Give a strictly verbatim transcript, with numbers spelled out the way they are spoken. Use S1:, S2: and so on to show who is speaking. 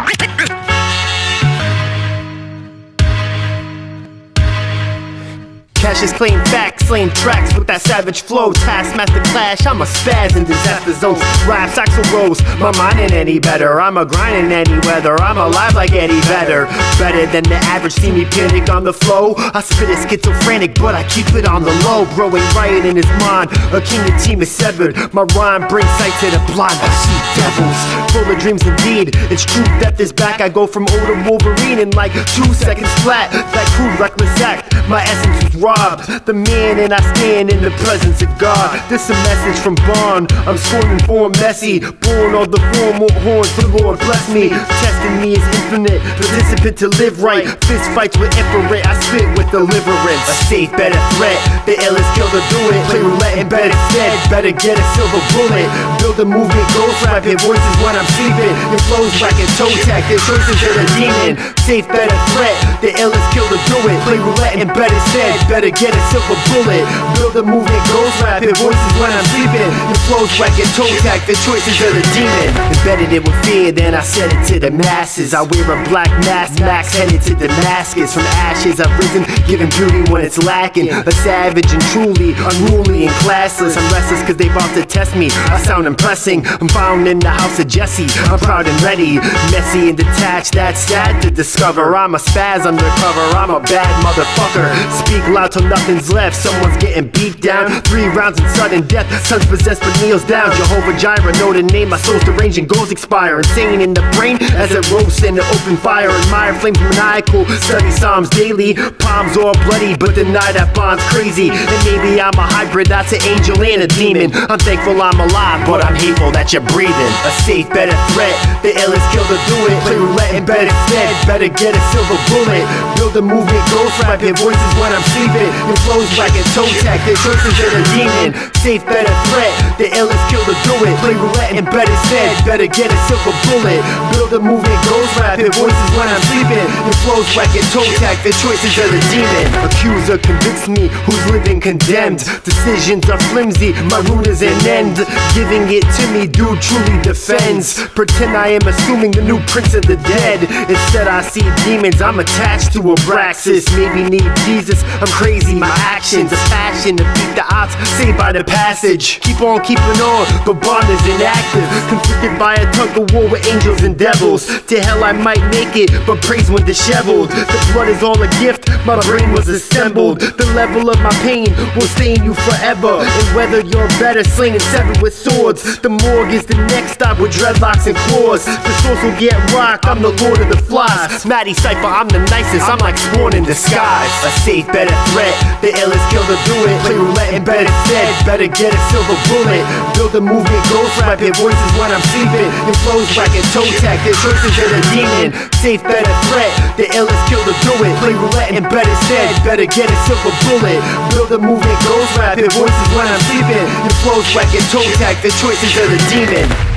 S1: Cash is claim facts, slaying tracks with that savage flow. Taskmaster clash, I'm a spaz in disaster zones. Raps, axle rolls, my mind ain't any better. I'm a grind in any weather, I'm alive like Eddie Vedder. Better than the average, see me panic on the flow. I spit it schizophrenic, but I keep it on the low. Growing riot in his mind, a king of team is severed. My rhyme brings sight to the blind, I see devils. Full of dreams indeed, it's true, death is back. I go from old to Wolverine in like two seconds flat. That crude reckless act, my essence was robbed. The man and I stand in the presence of God. This a message from Bond, I'm scorning for messy. Born on the form, more horns, the Lord bless me. Testing me is infinite, participant to live right. Fist fights with infrared, I spit with deliverance. A safe, better threat, the illest killer do it. Play roulette and bet instead, better get a silver bullet. Build a movement, ghost rap, hit voices when I'm sleeping. Your flows like a toe tag, their choices are a demon. Safe, better threat, the illest killer do it. Play roulette and bet instead, better get a silver bullet. Build a movement, ghost rap, hit voices when I'm sleeping. Your flows like a toe tag, their choices are the demon. Embedded it with fear, then I said it to the masses. I wear a black mask, max headed to Damascus. From ashes I've risen, giving beauty when it's lacking. A savage and truly unruly and classless. I'm restless cause they about to test me, I sound impressing. I'm found in the house of Jesse, I'm proud and ready. Messy and detached, that's sad to discover. I'm a spaz undercover, I'm a bad motherfucker. Speak loud till nothing's left, someone's getting beat down. Three rounds and sudden death, son's possessed but kneels down. Jehovah Jireh, know the name, my soul's deranged and goals expire. Insane in the brain as it roasts in the open fire. Admire flames maniacal, study psalms daily. Palms all bloody but deny that bond's crazy. And maybe I'm a hybrid, that's an angel and a demon. I'm thankful I'm alive, but I'm hateful that you're breathing. A safe, better threat, the illest killer do it. Play roulette and bet instead, better get a silver bullet. Build a movement, ghost rap, hit voices when I'm sleeping. Your flows like a toe tag, their choices are a demon. Safe, better threat, the illest killer do it. Play roulette and bet instead, better get a silver bullet. Build a movement, ghost rap, hit voices when I'm sleeping. Your flows like a toe tag, their choices are the demon. Accuser convicts me, who's living condemned. Decisions are flimsy, my root is an end. Giving it to me, dude truly defends. Pretend I am assuming the new prince of the dead. Instead I see demons, I'm attached to Abraxas. Maybe need Jesus, I'm crazy, my actions, a passion to beat the odds, saved by the passage. Keep on keeping on, but bond is inactive. Conflicted by a tug of war with angels and devils. To hell I might make it, but praise when disheveled. The blood is all a gift, my brain was assembled. The level of my pain will stay in you forever. And whether you're better slinging severed with swords, the morgue is the next stop with dreadlocks and claws. The source will get rocked, I'm the lord of the flies. Maddie Cypher, I'm the nicest, I'm like Spawn in disguise. A safe, better threat, the illest killer do it. Play roulette and bet instead, better get a silver bullet. Build a movement, ghost rap, hit voices when I'm sleeping. Your flows like a toe tag, their choices are the demon. Safe, better threat, the illest killer do it. Play roulette and bet instead, better get a silver bullet. Build a movement, ghost rap, hit voices when I'm sleeping. Your flows like a toe tag, their choices are the demon.